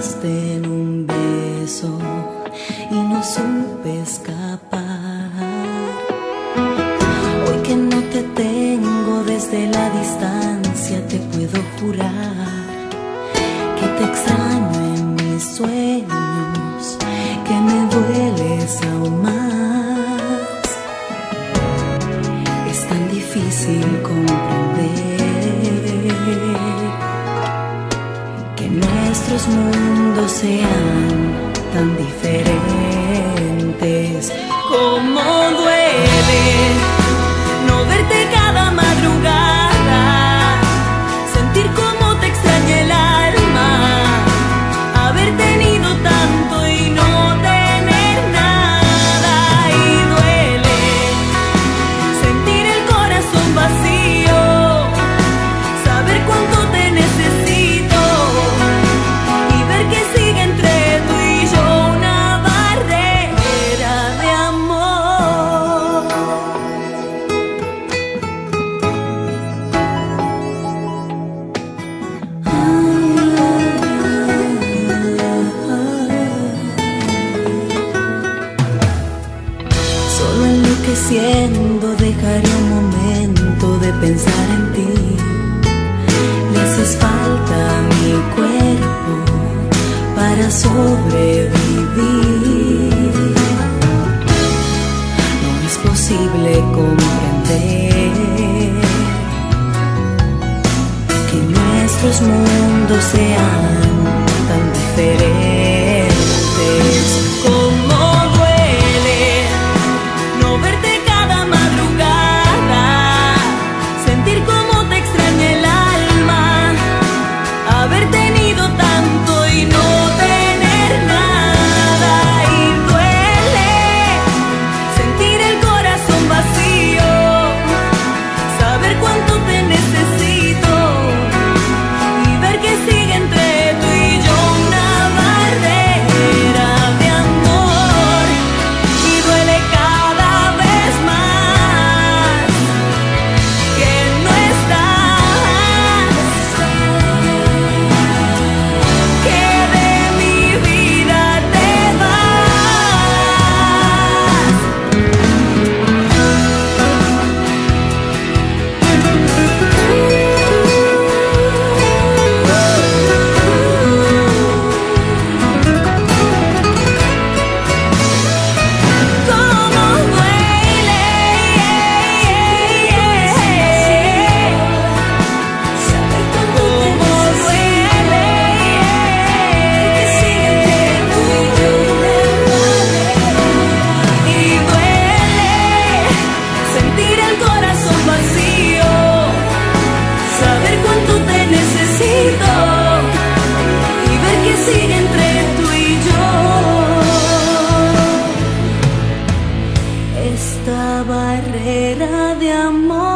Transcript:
dejaste en un beso y no supe escapar. Hoy que no te tengo desde la distancia, te puedo jurar que te extraño en mis sueños, que me dueles aún más. Es tan difícil comprender que nuestros mundos sean tan diferentes. Cómo duele no verte cada madrugada, sentir cómo te extraña el alma, haber tenido tanto y no tener nada. Y duele sentir el corazón vacío, saber cuánto te necesito y ver que sigue entre tú y yo una barrera de amor. Solo enloqueciendo dejaría un momento de pensar en ti. Le haces falta a mi cuerpo para sobrevivir. No es posible comprender que nuestros mundos sean tan diferentes. Cómo duele no verte cada madrugada, sentir cómo te extraña el alma, haber tenido tanto y no tener nada. Y duele sentir el corazón vacío, saber cuánto te necesito y ver que sigue entre tú y yo una barrera de amor. Y duele cada vez más que no estás, que de mi vida te vas. Cómo duele saber cómo duele que sigue entre tú y yo una barrera. Y duele sentir el corazón vacío, saber cuánto te necesito y ver que sigue entre tú y yo esta barrera de amor.